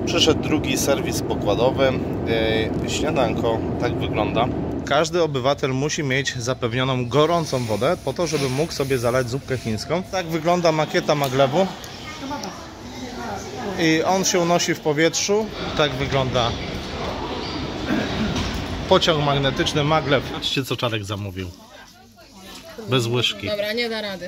Przyszedł drugi serwis pokładowy. Śniadanko tak wygląda. Każdy obywatel musi mieć zapewnioną gorącą wodę po to, żeby mógł sobie zalać zupkę chińską. Tak wygląda makieta maglewu. I on się unosi w powietrzu. Tak wygląda pociąg magnetyczny maglew. Patrzcie, co Czarek zamówił. Bez łyżki. Dobra, nie da rady.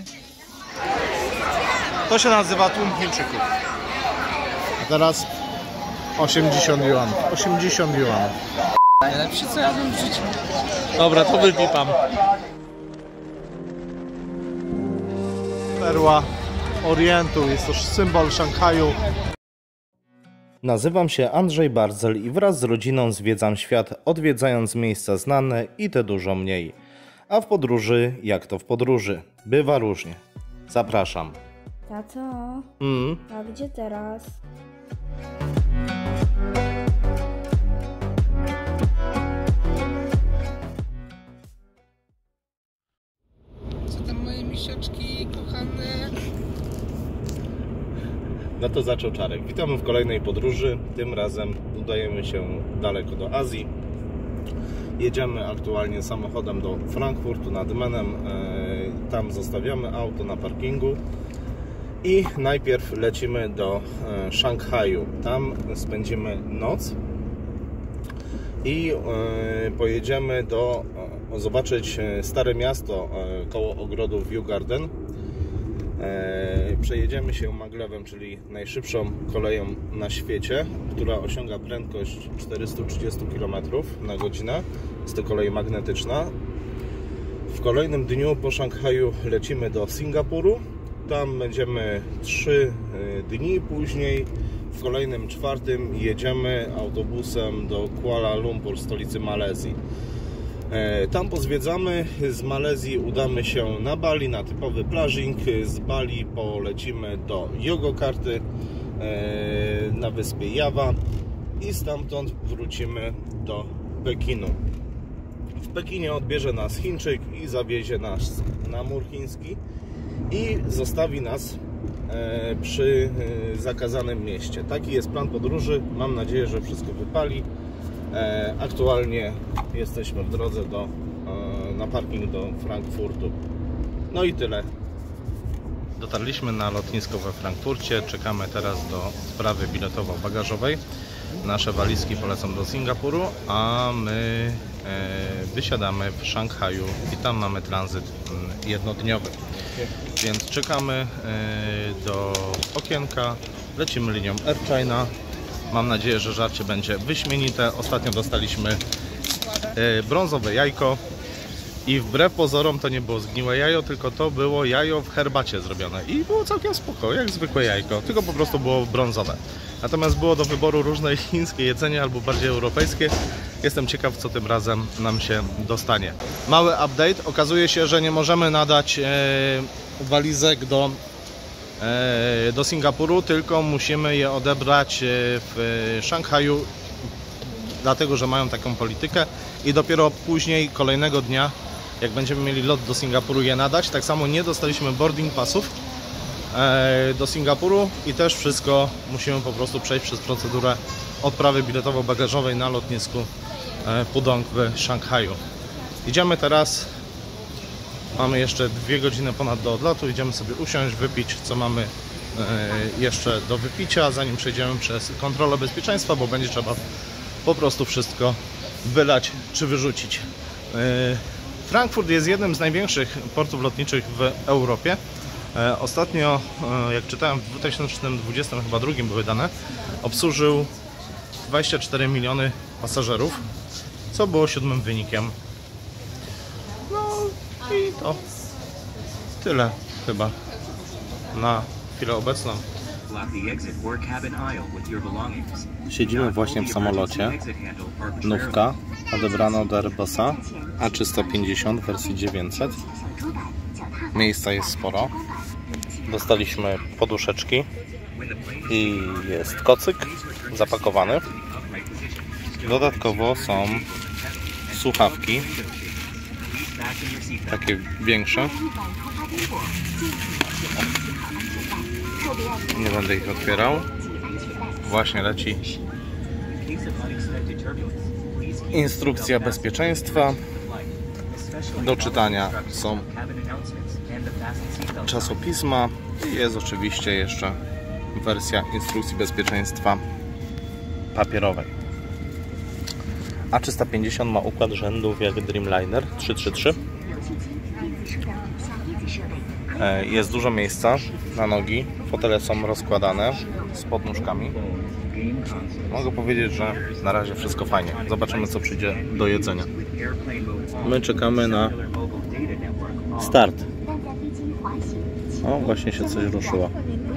To się nazywa tłum Chińczyków. A teraz 80 yuan. 80 yuan. Najlepsze, co jadłem w życiu. Dobra, to wypipam. Perła Orientu, jest to symbol Szanghaju. Nazywam się Andrzej Bardzel i wraz z rodziną zwiedzam świat, odwiedzając miejsca znane i te dużo mniej. A w podróży, jak to w podróży, bywa różnie. Zapraszam. Tato, a gdzie teraz? Co tam moje misiaczki kochane? No to zaczął Czarek. Witamy w kolejnej podróży. Tym razem udajemy się daleko do Azji. Jedziemy aktualnie samochodem do Frankfurtu nad Menem. Tam zostawiamy auto na parkingu. I najpierw lecimy do Szanghaju. Tam spędzimy noc. I pojedziemy zobaczyć stare miasto koło ogrodu View Garden. Przejedziemy się maglewem, czyli najszybszą koleją na świecie, która osiąga prędkość 430 km na godzinę. Jest to kolej magnetyczna. W kolejnym dniu po Szanghaju lecimy do Singapuru. Tam będziemy 3 dni później. W kolejnym 4 jedziemy autobusem do Kuala Lumpur, stolicy Malezji. Tam pozwiedzamy. Z Malezji udamy się na Bali, na typowy plażing. Z Bali polecimy do Jogjakarty na wyspie Jawa i stamtąd wrócimy do Pekinu. W Pekinie odbierze nas Chińczyk i zawiezie nas na mur chiński i zostawi nas przy zakazanym mieście. Taki jest plan podróży. Mam nadzieję, że wszystko wypali. Aktualnie jesteśmy w drodze na parking do Frankfurtu. No i tyle. Dotarliśmy na lotnisko we Frankfurcie. Czekamy teraz do sprawy biletowo-bagażowej. Nasze walizki polecą do Singapuru, a my wysiadamy w Szanghaju i tam mamy tranzyt jednodniowy. Więc czekamy do okienka. Lecimy linią Air China. Mam nadzieję, że żarcie będzie wyśmienite. Ostatnio dostaliśmy brązowe jajko i wbrew pozorom to nie było zgniłe jajo, tylko to było jajo w herbacie zrobione i było całkiem spoko, jak zwykłe jajko, tylko po prostu było brązowe. Natomiast było do wyboru różne chińskie jedzenie albo bardziej europejskie. Jestem ciekaw, co tym razem nam się dostanie. Mały update. Okazuje się, że nie możemy nadać walizek do Singapuru, tylko musimy je odebrać w Szanghaju, dlatego że mają taką politykę i dopiero później, kolejnego dnia, jak będziemy mieli lot do Singapuru, je nadać. Tak samo nie dostaliśmy boarding passów do Singapuru i też wszystko musimy po prostu przejść przez procedurę odprawy biletowo-bagażowej na lotnisku Pudong w Szanghaju. Idziemy teraz. Mamy jeszcze 2 godziny ponad do odlotu. Idziemy sobie usiąść, wypić, co mamy jeszcze do wypicia, zanim przejdziemy przez kontrolę bezpieczeństwa, bo będzie trzeba po prostu wszystko wylać czy wyrzucić. Frankfurt jest jednym z największych portów lotniczych w Europie. Ostatnio, jak czytałem, w 2020 chyba drugim były dane, obsłużył 24 miliony pasażerów, co było 7. wynikiem. I to tyle chyba na chwilę obecną. Siedzimy właśnie w samolocie. Nówka odebrana od Airbusa A350 wersji 900. Miejsca jest sporo. Dostaliśmy poduszeczki i jest kocyk zapakowany. Dodatkowo są słuchawki, takie większe. Nie będę ich otwierał. Właśnie leci instrukcja bezpieczeństwa. Do czytania są czasopisma i jest oczywiście jeszcze wersja instrukcji bezpieczeństwa papierowej. A350 ma układ rzędów jak Dreamliner 333. Jest dużo miejsca na nogi, fotele są rozkładane z podnóżkami. Mogę powiedzieć, że na razie wszystko fajnie. Zobaczymy, co przyjdzie do jedzenia. My czekamy na start. O, właśnie się coś ruszyło.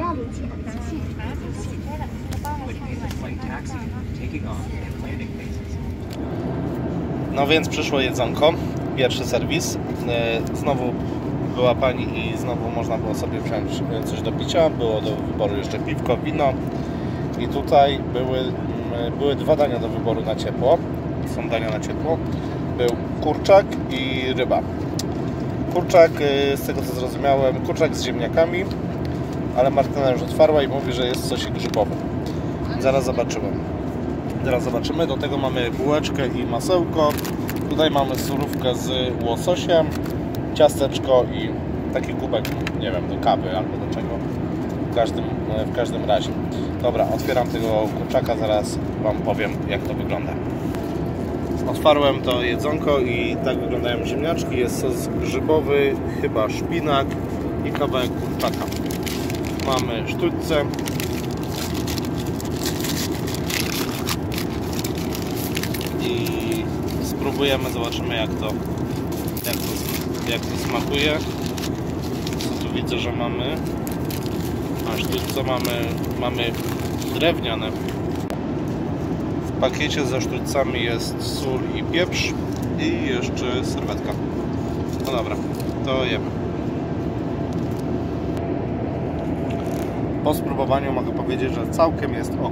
No więc przyszło jedzonko. Pierwszy serwis. Znowu była pani i znowu można było sobie wziąć coś do picia. Było do wyboru jeszcze piwko, wino. I tutaj były dwa dania do wyboru na ciepło. Są dania na ciepło. Był kurczak i ryba. Kurczak, z tego co zrozumiałem, kurczak z ziemniakami, ale Martyna już otwarła i mówi, że jest coś grzybowy. Zaraz zobaczymy. Do tego mamy bułeczkę i masełko. Tutaj mamy surówkę z łososiem, ciasteczko i taki kubek, nie wiem, do kawy albo do czego. W każdym razie. Dobra, otwieram tego kurczaka, zaraz Wam powiem, jak to wygląda. Otwarłem to jedzonko i tak wyglądają ziemniaczki. Jest sos grzybowy, chyba szpinak i kawałek kurczaka. Mamy sztućce. I spróbujemy, zobaczymy jak to smakuje. Co tu widzę, że mamy? A sztućce mamy drewniane. W pakiecie ze sztućcami jest sól i pieprz i jeszcze serwetka. No dobra, to jemy. Po spróbowaniu mogę powiedzieć, że całkiem jest ok.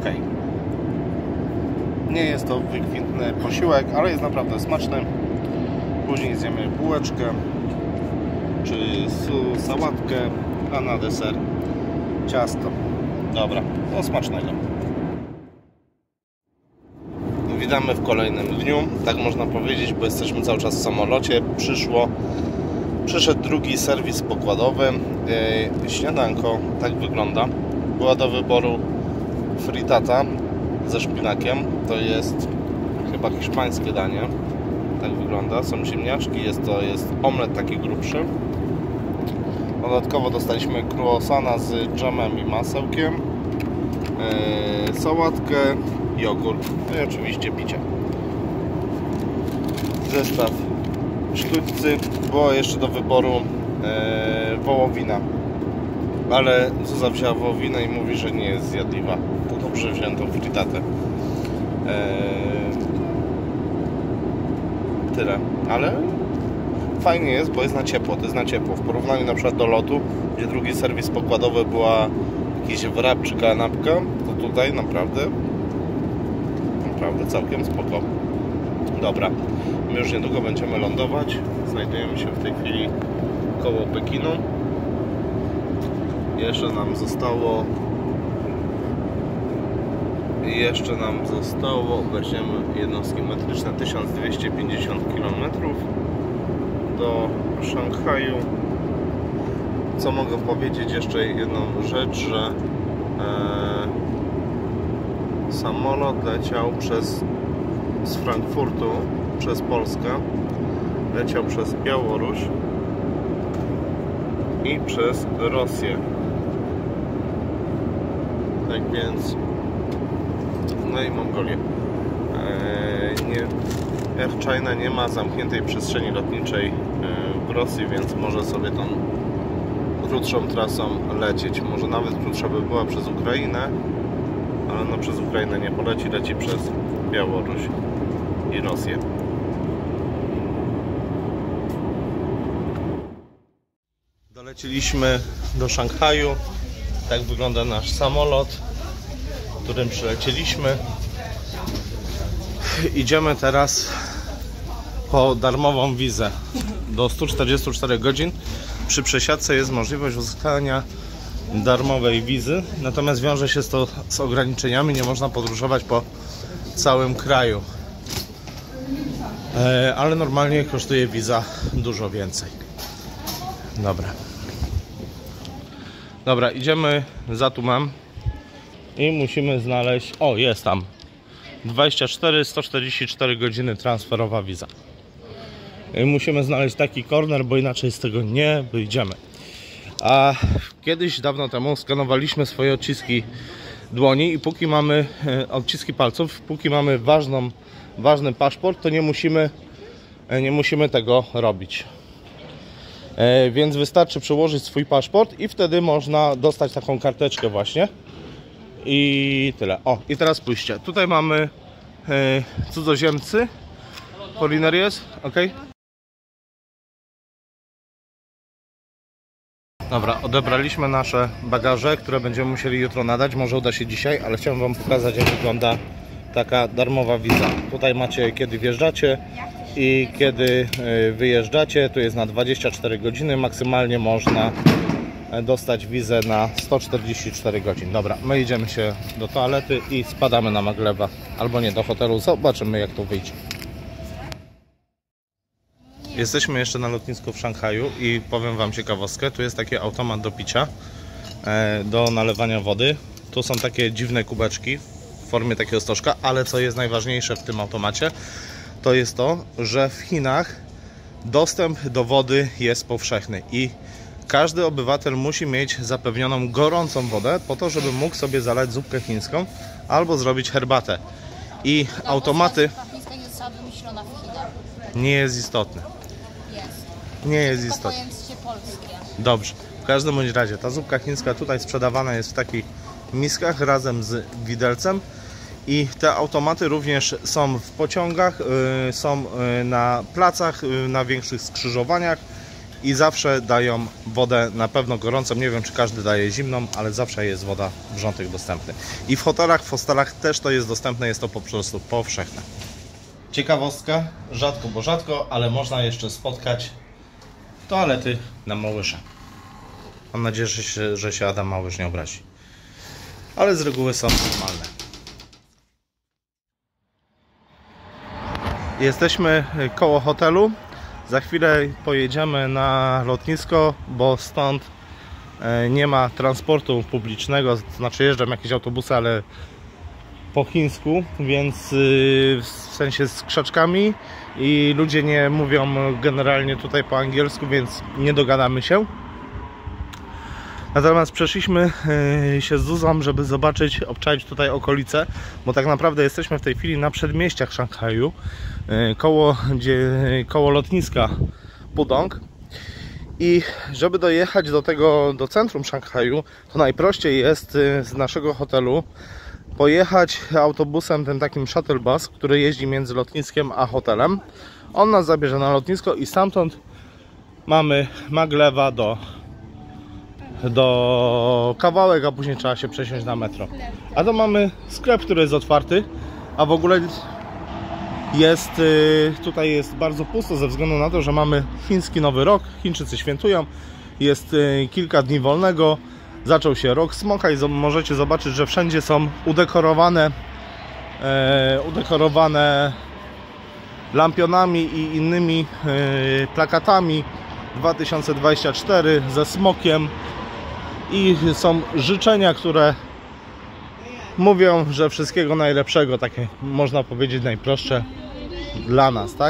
Nie jest to wykwintny posiłek, ale jest naprawdę smaczny. Później zjemy bułeczkę czy sałatkę, a na deser ciasto. Dobra, to smacznego. Witamy w kolejnym dniu, tak można powiedzieć, bo jesteśmy cały czas w samolocie. Przyszedł drugi serwis pokładowy. Śniadanko tak wygląda. Była do wyboru frittata ze szpinakiem. To jest chyba hiszpańskie danie. Tak wygląda. Są ziemniaczki, jest omlet taki grubszy. Dodatkowo dostaliśmy croissana z dżemem i masełkiem, sałatkę, jogurt, no i oczywiście picie. Zestaw sztućcy. Było jeszcze do wyboru wołowina, ale Zuza wzięła wołowinę i mówi, że nie jest zjadliwa. To dobrze wziąłem tą frittatę. Tyle, ale fajnie jest, bo jest na ciepło, to jest na ciepło. W porównaniu na przykład do lotu, gdzie drugi serwis pokładowy była jakiś wrap czy kanapka, to tutaj naprawdę całkiem spoko. Dobra, my już niedługo będziemy lądować. Znajdujemy się w tej chwili koło Pekinu. Jeszcze nam zostało, weźmiemy jednostki metryczne, 1250 km do Szanghaju. Co mogę powiedzieć? Jeszcze jedną rzecz, że samolot leciał z Frankfurtu przez Polskę, leciał przez Białoruś i przez Rosję. Tak więc, no i Mongolię. Air China nie ma zamkniętej przestrzeni lotniczej w Rosji, więc może sobie tą krótszą trasą lecieć. Może nawet krótsza by była przez Ukrainę, ale no przez Ukrainę nie poleci, leci przez Białoruś i Rosję. Doleciliśmy do Szanghaju. Tak wygląda nasz samolot, którym przylecieliśmy. Idziemy teraz po darmową wizę do 144 godzin. Przy przesiadce jest możliwość uzyskania darmowej wizy, natomiast wiąże się to z ograniczeniami, nie można podróżować po całym kraju. Ale normalnie kosztuje wiza dużo więcej. Dobra, idziemy za tłumem i musimy znaleźć... O, jest tam 144 godziny transferowa wiza. I musimy znaleźć taki corner, bo inaczej z tego nie wyjdziemy. A kiedyś, dawno temu, skanowaliśmy swoje odciski dłoni i póki mamy odciski palców, póki mamy ważny paszport, to nie musimy tego robić. Więc wystarczy przełożyć swój paszport i wtedy można dostać taką karteczkę właśnie. I tyle. O, i teraz spójrzcie. Tutaj mamy cudzoziemcy. Foreigners, ok? Dobra, odebraliśmy nasze bagaże, które będziemy musieli jutro nadać. Może uda się dzisiaj, ale chciałem wam pokazać, jak wygląda taka darmowa wiza. Tutaj macie, kiedy wjeżdżacie i kiedy wyjeżdżacie. Tu jest na 24 godziny. Maksymalnie można dostać wizę na 144 godzin. Dobra, my idziemy się do toalety i spadamy na Maglewa. Albo nie, do hotelu. Zobaczymy, jak to wyjdzie. Jesteśmy jeszcze na lotnisku w Szanghaju i powiem wam ciekawostkę. Tu jest taki automat do picia, do nalewania wody. Tu są takie dziwne kubeczki w formie takiego stożka, ale co jest najważniejsze w tym automacie, to jest to, że w Chinach dostęp do wody jest powszechny i każdy obywatel musi mieć zapewnioną gorącą wodę po to, żeby mógł sobie zalać zupkę chińską albo zrobić herbatę. I automaty... chińska nie została wymyślona w Chinach. Nie jest istotne. Nie jest istotne. Pojęcie polskie. Dobrze. W każdym bądź razie ta zupka chińska tutaj sprzedawana jest w takich miskach razem z widelcem. I te automaty również są w pociągach, są na placach, na większych skrzyżowaniach i zawsze dają wodę na pewno gorącą. Nie wiem, czy każdy daje zimną, ale zawsze jest woda wrzątek dostępny. I w hotelach, w hostelach też to jest dostępne, jest to po prostu powszechne. Ciekawostka, rzadko, bo rzadko, ale można jeszcze spotkać toalety na Małysza. Mam nadzieję, że się Adam Małysz nie obrazi. Ale z reguły są normalne. Jesteśmy koło hotelu. Za chwilę pojedziemy na lotnisko, bo stąd nie ma transportu publicznego. Znaczy jeżdżą jakieś autobusy, ale po chińsku, więc w sensie z krzaczkami i ludzie nie mówią generalnie tutaj po angielsku, więc nie dogadamy się. Natomiast przeszliśmy się z Zuzą, żeby zobaczyć, obczaić tutaj okolice, bo tak naprawdę jesteśmy w tej chwili na przedmieściach Szanghaju, koło lotniska Pudong. I żeby dojechać do centrum Szanghaju, to najprościej jest z naszego hotelu pojechać autobusem, tym takim shuttle bus, który jeździ między lotniskiem a hotelem. On nas zabierze na lotnisko i stamtąd mamy Maglewa do kawałek, a później trzeba się przesiąść na metro. A to mamy sklep, który jest otwarty, a w ogóle tutaj jest bardzo pusto ze względu na to, że mamy chiński Nowy Rok. Chińczycy świętują, jest kilka dni wolnego. Zaczął się rok smoka i możecie zobaczyć, że wszędzie są udekorowane lampionami i innymi plakatami 2024 ze smokiem i są życzenia, które mówią, że wszystkiego najlepszego, takie można powiedzieć najprostsze dla nas, tak?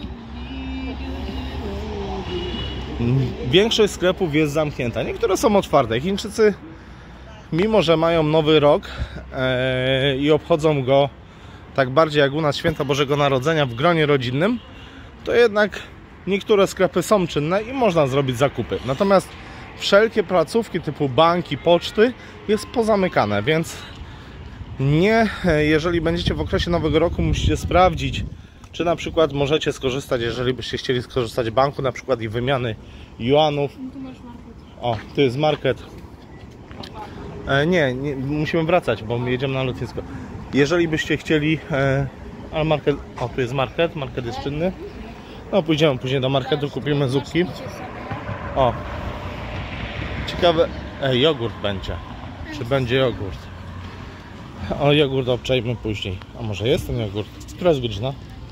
Większość sklepów jest zamknięta, niektóre są otwarte. Chińczycy, mimo że mają Nowy Rok i obchodzą go tak bardziej jak u nas Święta Bożego Narodzenia w gronie rodzinnym, to jednak niektóre sklepy są czynne i można zrobić zakupy. Natomiast wszelkie placówki typu banki, poczty jest pozamykane, więc jeżeli będziecie w okresie Nowego Roku, musicie sprawdzić, czy na przykład możecie skorzystać, jeżeli byście chcieli skorzystać z banku, na przykład i wymiany juanów. Tu masz market. O, tu jest market. Nie, musimy wracać, bo my jedziemy na lotnisko. Jeżeli byście chcieli, ale market, o, tu jest market jest czynny. No, pójdziemy później do marketu, kupimy zupki. O, Jogurt będzie. Czy będzie jogurt? O, jogurt obczajmy później. A może jest ten jogurt? Która jest godzina?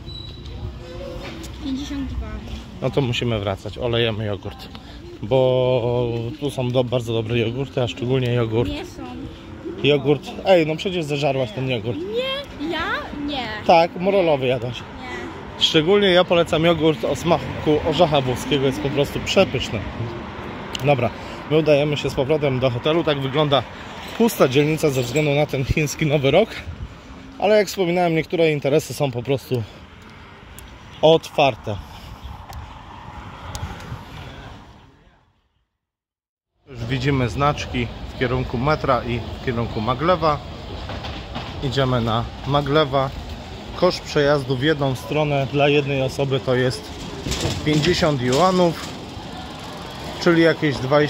52. No to musimy wracać. Olejemy jogurt. Bo tu są bardzo dobre jogurty, a szczególnie jogurt. Nie są. Jogurt. Ej, no przecież zeżarłaś ten jogurt. Nie, ja? Nie. Tak, morolowy jadłaś. Nie. Szczególnie ja polecam jogurt o smaku orzecha włoskiego. Jest po prostu przepyszny. Dobra, my udajemy się z powrotem do hotelu. Tak wygląda pusta dzielnica ze względu na ten chiński Nowy Rok. Ale jak wspominałem, niektóre interesy są po prostu otwarte. Już widzimy znaczki w kierunku metra i w kierunku Maglewa. Idziemy na Maglewa. Koszt przejazdu w jedną stronę dla jednej osoby to jest 50 juanów, czyli jakieś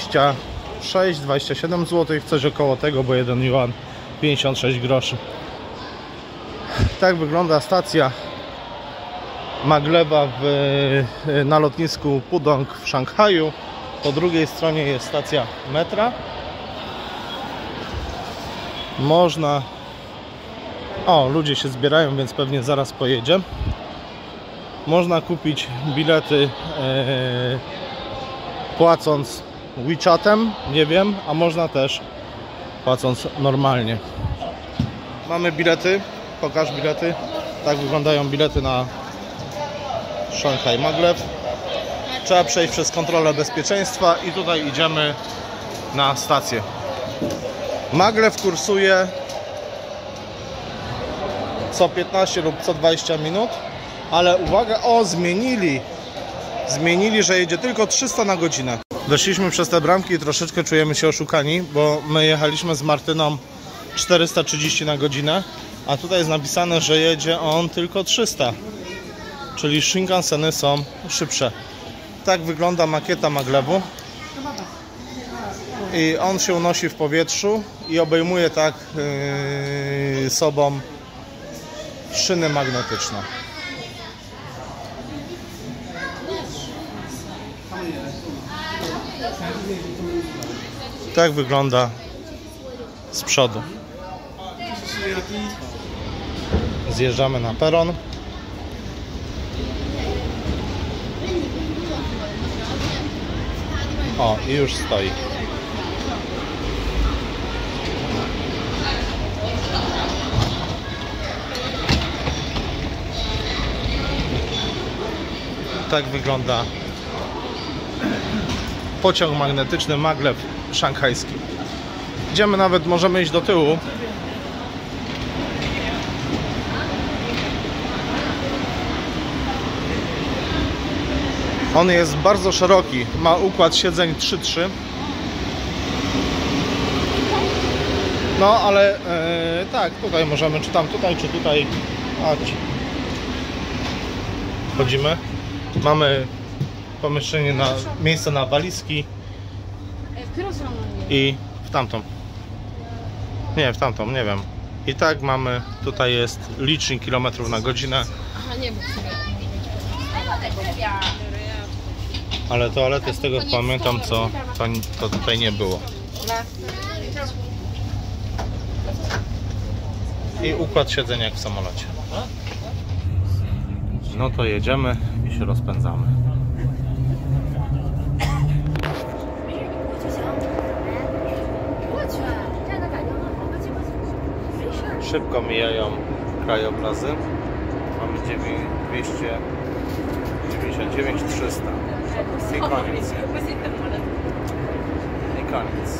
26-27 zł, coś około tego, bo 1 juan 56 groszy. Tak wygląda stacja Maglewa na lotnisku Pudong w Szanghaju. Po drugiej stronie jest stacja metra. Można... O, ludzie się zbierają, więc pewnie zaraz pojedzie. Można kupić bilety płacąc WeChatem, nie wiem, a można też płacąc normalnie. Mamy bilety, pokaż bilety. Tak wyglądają bilety na Szanghaj Maglev. Trzeba przejść przez kontrolę bezpieczeństwa i tutaj idziemy na stację. Maglev kursuje co 15 lub co 20 minut, ale uwaga, o, zmienili, że jedzie tylko 300 na godzinę. Weszliśmy przez te bramki i troszeczkę czujemy się oszukani, bo my jechaliśmy z Martyną 430 na godzinę, a tutaj jest napisane, że jedzie on tylko 300, czyli Shinkanseny są szybsze. Tak wygląda makieta Maglewu i on się unosi w powietrzu i obejmuje tak sobą szyny magnetyczne. Tak wygląda z przodu. Zjeżdżamy na peron. O, i już stoi. Tak wygląda pociąg magnetyczny Maglev szanghajski. Idziemy, nawet możemy iść do tyłu. On jest bardzo szeroki, ma układ siedzeń 3-3. No ale tak, tutaj możemy, czy tam tutaj, czy tutaj. Chodź. Chodzimy. Mamy pomieszczenie na miejsce na walizki i w tamtą. Nie, w tamtą, nie wiem. I tak mamy, tutaj jest licznik kilometrów na godzinę. Ale toalety, z tego pamiętam, to tutaj nie było. I układ siedzenia jak w samolocie. No to jedziemy i się rozpędzamy. Szybko mijają krajobrazy. Mamy 299, 300. I koniec. I koniec.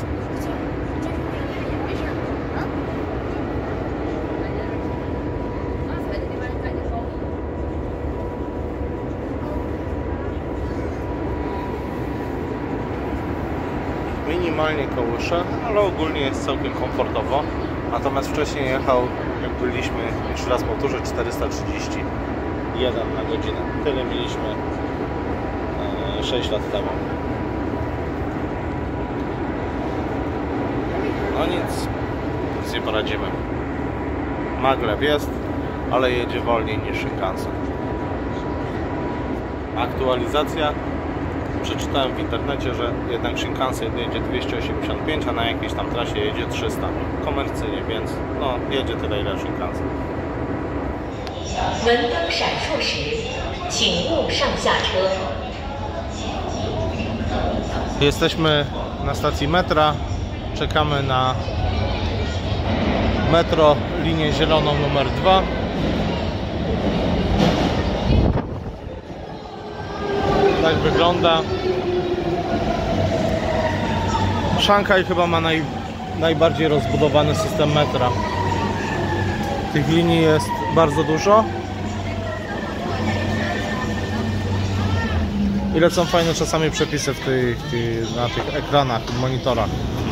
Minimalnie kołysze, ale ogólnie jest całkiem komfortowo. Natomiast wcześniej jechał, jak byliśmy, jeszcze raz powtórzę, 431 na godzinę. Tyle mieliśmy 6 lat temu. No nic nie poradzimy. Maglev jest, ale jedzie wolniej niż Shinkansen. Aktualizacja przeczytałem w internecie, że jednak Shinkansen jedzie 285, a na jakiejś tam trasie jedzie 300 komercyjnie, więc no jedzie tyle ile Shinkansen. 门灯闪烁时，请勿上下车。 Jesteśmy na stacji metra, czekamy na metro, linię zieloną numer 2. Tak wygląda. Szanghaj chyba ma najbardziej rozbudowany system metra. Tych linii jest bardzo dużo. I lecą fajne czasami przepisy na tych ekranach, monitorach.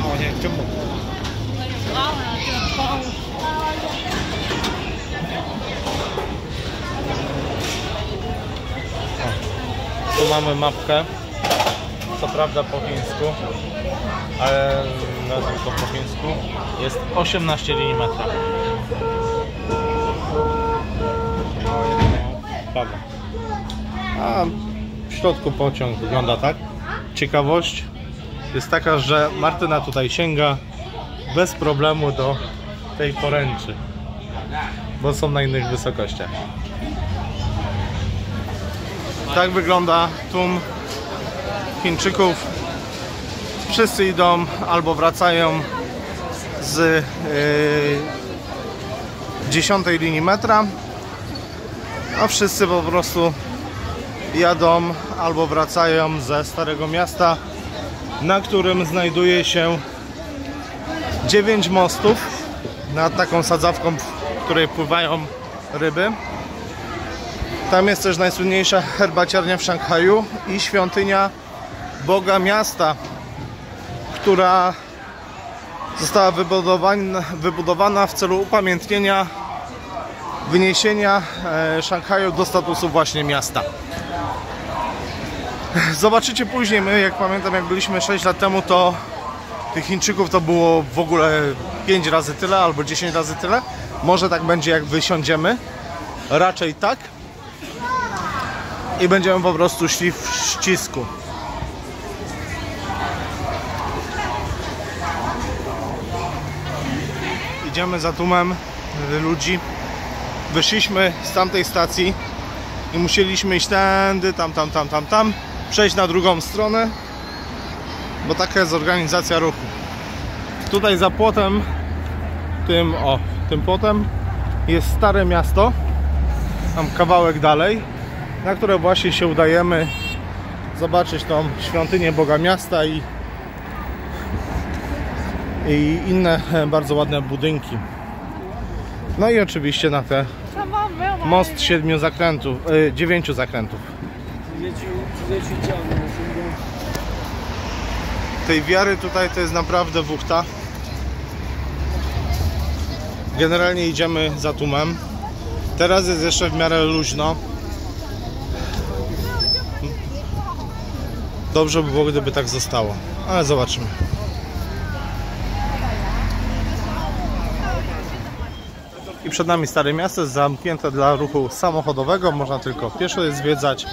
Tu mamy mapkę, co prawda po chińsku, ale no, tylko po chińsku. Jest 18 linii metra. Prawda. A w środku pociąg wygląda tak. Ciekawość jest taka, że Martyna tutaj sięga bez problemu do tej poręczy, bo są na innych wysokościach. Tak wygląda tłum Chińczyków. Wszyscy idą albo wracają z 10 linii metra, a wszyscy po prostu jadą albo wracają ze Starego Miasta, na którym znajduje się 9 mostów nad taką sadzawką, w której pływają ryby. Tam jest też najsłynniejsza herbaciarnia w Szanghaju i świątynia Boga Miasta, która została wybudowana w celu upamiętnienia wyniesienia Szanghaju do statusu właśnie miasta. Zobaczycie później, my jak pamiętam, jak byliśmy 6 lat temu, to tych Chińczyków to było w ogóle 5 razy tyle albo 10 razy tyle. Może tak będzie, jak wysiądziemy, raczej tak. I będziemy po prostu szli w ścisku. Idziemy za tłumem ludzi. Wyszliśmy z tamtej stacji i musieliśmy iść tędy, tam, przejść na drugą stronę, bo taka jest organizacja ruchu. Tutaj za płotem, tym płotem jest Stare Miasto, tam kawałek dalej, na które właśnie się udajemy zobaczyć tą świątynię Boga Miasta i inne bardzo ładne budynki. No i oczywiście na te most 9 zakrętów. Tej wiary tutaj to jest naprawdę wuchta. Generalnie idziemy za tłumem. Teraz jest jeszcze w miarę luźno. Dobrze by było, gdyby tak zostało, ale zobaczymy. I przed nami Stare Miasto jest zamknięte dla ruchu samochodowego, można tylko pieszo je zwiedzać.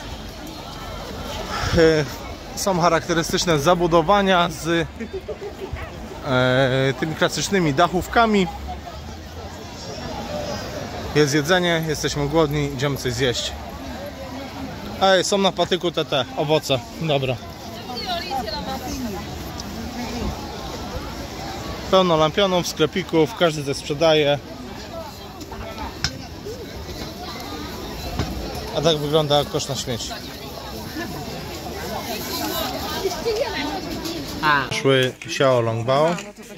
Są charakterystyczne zabudowania z tymi klasycznymi dachówkami. Jest jedzenie, jesteśmy głodni, idziemy coś zjeść. Ej, są na patyku te owoce, dobra. Pełno lampionów, sklepików, każdy coś sprzedaje. A tak wygląda kosz na śmieci. Przyszły xiaolongbao.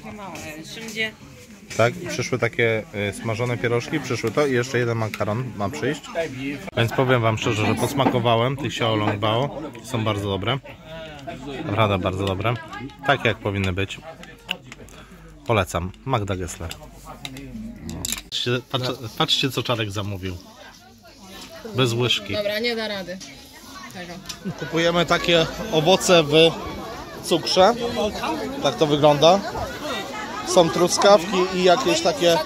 Tak, przyszły takie smażone pierożki, przyszły to i jeszcze jeden makaron ma przyjść. Więc powiem wam szczerze, że posmakowałem tych xiaolongbao. Są bardzo dobre. Naprawdę bardzo dobre. Takie jak powinny być. Polecam. Magda Gessler. Patrzcie co Czarek zamówił. Bez łyżki. Dobra, nie da rady tego. Kupujemy takie owoce w cukrze. Tak to wygląda. Są truskawki i jakieś takie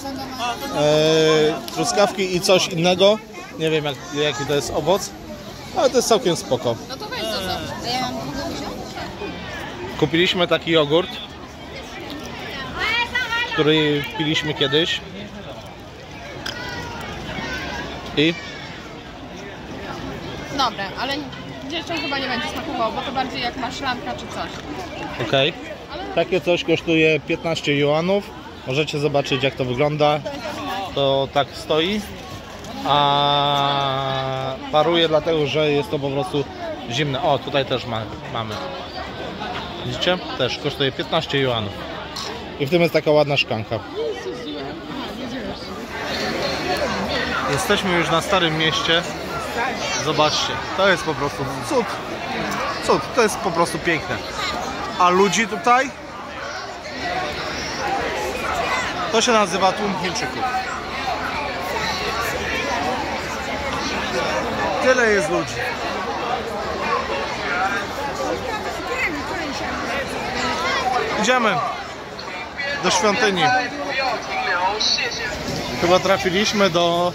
truskawki i coś innego. Nie wiem jaki to jest owoc, ale to jest całkiem spoko. No to weź to. Ja mam długo wziąć? Kupiliśmy taki jogurt, który piliśmy kiedyś. I Dobre, ale dzieciom chyba nie będzie smakowało, bo to bardziej jak maślanka czy coś. okej. Takie coś kosztuje 15 juanów. Możecie zobaczyć, jak to wygląda. To tak stoi. A paruje dlatego, że jest to po prostu zimne. O, tutaj też mamy. Widzicie? Też kosztuje 15 juanów. I w tym jest taka ładna szklanka. Jesteśmy już na Starym Mieście. Zobaczcie, to jest po prostu cud. Cud, to jest po prostu piękne. A ludzi tutaj? To się nazywa tłum Chińczyków. Tyle jest ludzi. Idziemy do świątyni. Chyba trafiliśmy do,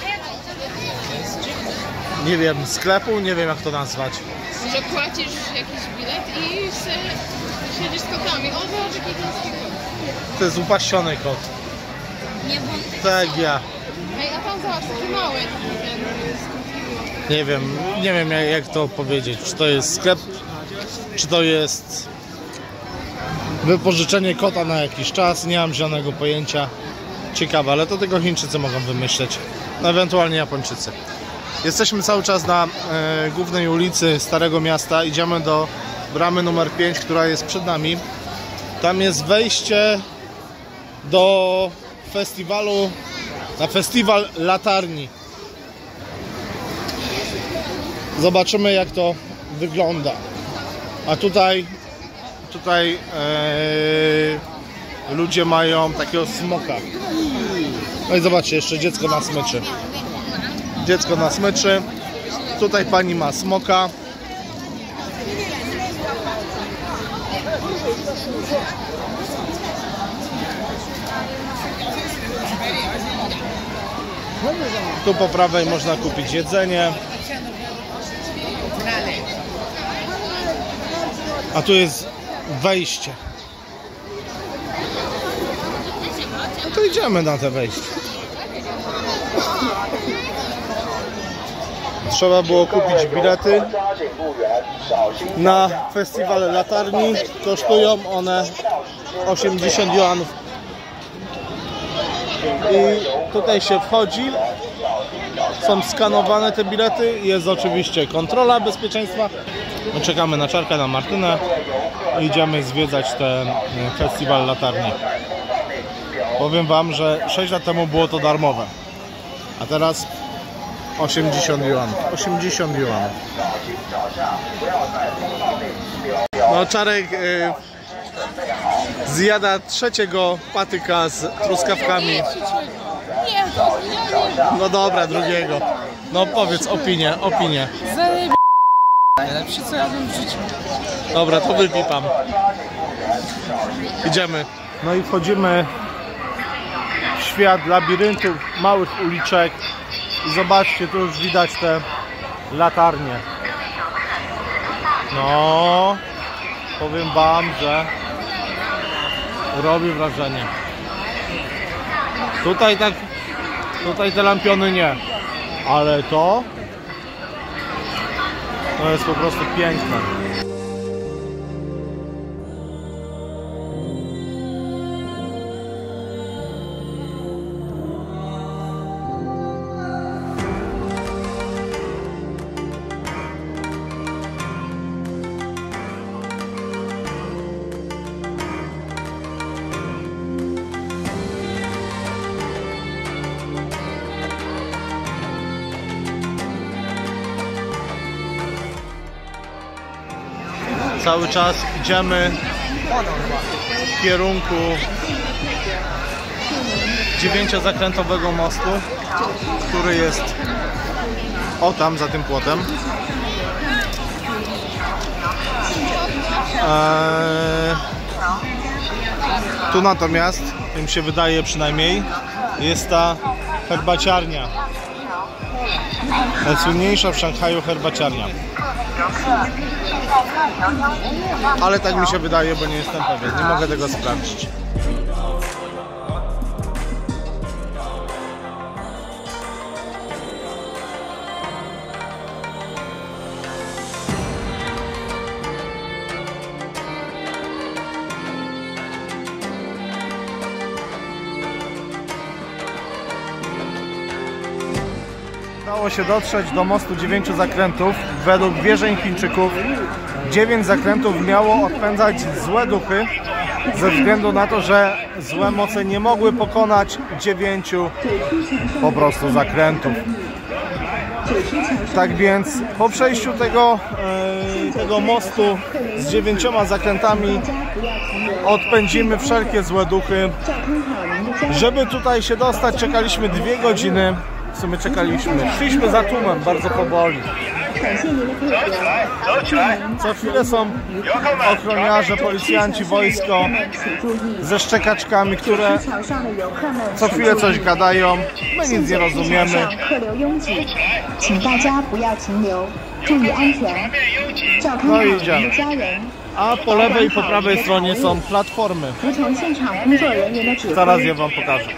nie wiem, sklepu, nie wiem jak to nazwać. Może płacisz jakiś bilet i siedzisz z kotami. O, zobacz jaki chiński kot. To jest upaściony kot. Nie wątpię. Tak ja. Ej, a tam zobacz, taki mały. Nie wiem jak to powiedzieć. Czy to jest sklep, czy to jest wypożyczenie kota na jakiś czas. Nie mam żadnego pojęcia. Ciekawe, ale to tylko Chińczycy mogą wymyśleć. No, ewentualnie Japończycy. Jesteśmy cały czas na głównej ulicy Starego Miasta. Idziemy do bramy numer 5, która jest przed nami. Tam jest wejście do festiwalu, na festiwal latarni. Zobaczymy, jak to wygląda. A tutaj ludzie mają takiego smoka. No i zobaczcie, jeszcze dziecko na smyczy. Dziecko na smyczy. Tutaj pani ma smoka. Tu po prawej można kupić jedzenie. A tu jest wejście. No to idziemy na te wejście. Trzeba było kupić bilety na festiwal latarni. Kosztują one 80 juanów. I tutaj się wchodzi. Są skanowane te bilety. Jest oczywiście kontrola bezpieczeństwa. My czekamy na Czarka, na Martynę. Idziemy zwiedzać ten festiwal latarni. Powiem wam, że 6 lat temu było to darmowe. A teraz 80 juanów. 80 juanów. No, Czarek zjada trzeciego patyka z truskawkami. No dobra, drugiego. No powiedz opinię. Najlepsze co jadłem w życiu. Dobra, to wypipam. Idziemy. No i wchodzimy w świat labiryntów, małych uliczek. I zobaczcie, tu już widać te latarnie. No, powiem wam, że robi wrażenie. Tutaj te lampiony nie, ale to jest po prostu piękne. Cały czas idziemy w kierunku 9-zakrętowego mostu, który jest o tam, za tym płotem. Tu natomiast, mi się wydaje przynajmniej, jest ta herbaciarnia. Najsłynniejsza w Szanghaju herbaciarnia. Ale tak mi się wydaje, bo nie jestem pewien. Nie mogę tego sprawdzić. Udało się dotrzeć do mostu 9 zakrętów. Według wierzeń Chińczyków 9 zakrętów miało odpędzać złe duchy, ze względu na to, że złe moce nie mogły pokonać 9 po prostu zakrętów. Tak więc po przejściu tego mostu z 9 zakrętami odpędzimy wszelkie złe duchy. Żeby tutaj się dostać, czekaliśmy 2 godziny. W sumie czekaliśmy. Szliśmy za tłumem bardzo powoli. Co chwilę są ochroniarze, policjanci, wojsko ze szczekaczkami, które co chwilę coś gadają. My nic nie rozumiemy. No i idziemy. A po lewej i po prawej stronie są platformy. Zaraz je wam pokażę.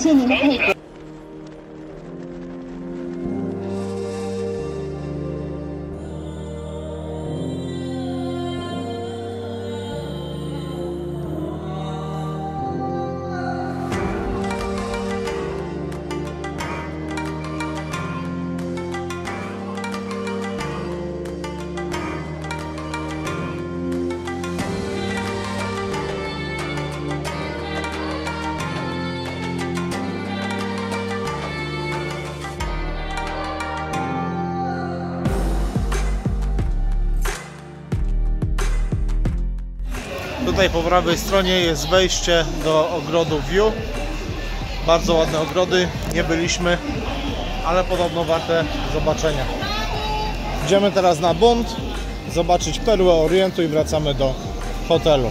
Tutaj po prawej stronie jest wejście do ogrodu View. Bardzo ładne ogrody, nie byliśmy, ale podobno warte zobaczenia. Idziemy teraz na Bund, zobaczyć perłę Orientu i wracamy do hotelu.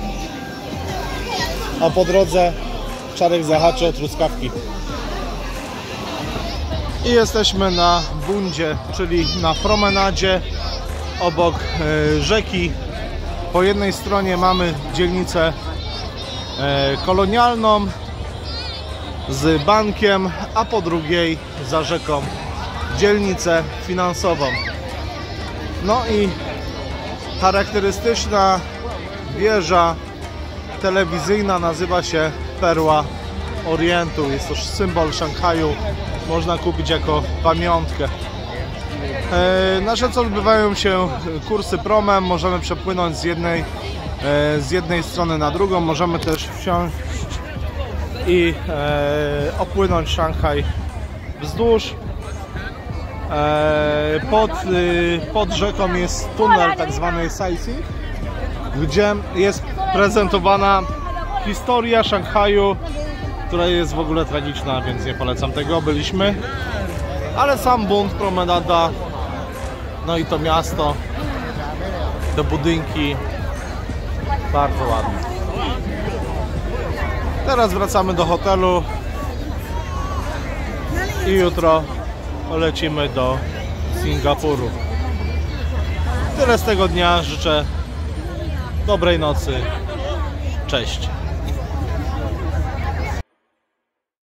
A po drodze Czarek zahaczy o truskawki. I jesteśmy na Bundzie, czyli na promenadzie obok rzeki. Po jednej stronie mamy dzielnicę kolonialną z bankiem, a po drugiej za rzeką dzielnicę finansową. No i charakterystyczna wieża telewizyjna nazywa się Perła Orientu. Jest to symbol Szanghaju, można kupić jako pamiątkę. Na rzece odbywają się kursy promem, możemy przepłynąć z jednej strony na drugą, możemy też wsiąść i opłynąć Szanghaj wzdłuż. Pod rzeką jest tunel tak zwany sightseeing, gdzie jest prezentowana historia Szanghaju, która jest w ogóle tragiczna, więc nie polecam tego, byliśmy. Ale sam Bund, promenada, no i to miasto, te budynki, bardzo ładne. Teraz wracamy do hotelu i jutro lecimy do Singapuru. Tyle z tego dnia, życzę dobrej nocy, cześć.